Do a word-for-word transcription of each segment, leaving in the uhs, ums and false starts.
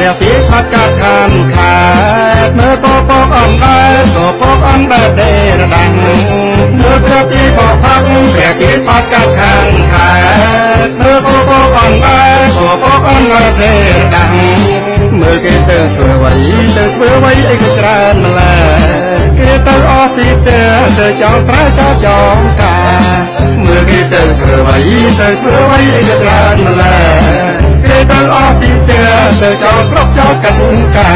ព្រះទីផាត់កាត់ខានខាតមើលពពកអំដើពពកអំដើទេរដាំងមើលព្រះទីបផាត់ព្រះទីផាត់កាត់ខានខាតមើលពពកអំដើពពកអំដើទេរដាំងមើលគេទៅធ្វើអ្វីទៅធ្វើអ្វីអីក៏ច្រើនម្ល៉េះគេទៅអស់ទីផ្ទះទៅចោលស្រែចោលចោលកាមើលគេទៅធ្វើអ្វីទៅធ្វើអ្វីអីក៏ច្រើនម្ល៉េះគេទៅអស់ទីផ្ទះទៅចោលស្រុកចោលកិនកា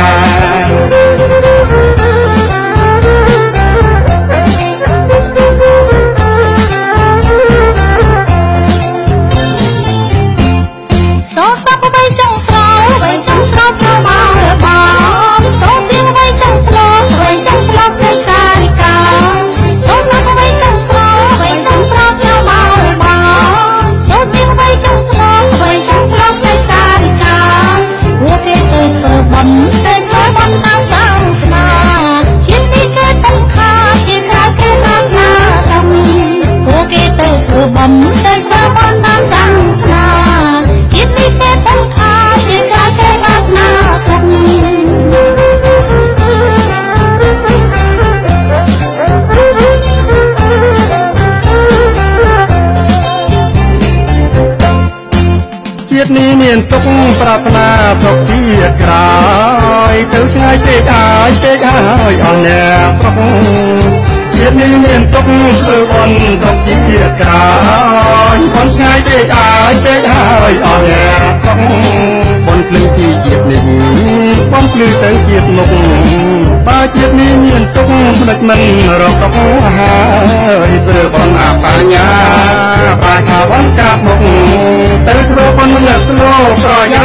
ជាតិនេះមានទុកប្រាថ្នាសុខជាតិក្រោយទៅឆ្ងាយពេកហើយពេកហើយអស់អ្នកស្រុកជាតិនេះមានទុកធ្វើបន់សុខជាតិក្រោយបន់ឆ្ងាយពេកហើយពេកហើយអស់អ្នកស្រុកបន់ភ្លឺពីជាតិនេះបន់ភ្លឺទៅជាតិមុខបើជាតិនេះមានទុកផ្ដិចមិនរកទុកហើយធ្វើបន់អបញ្ញាប្រាថាបន់កាប់មុខទៅធ្វើបន់មិនស្លោប្រយ៉ា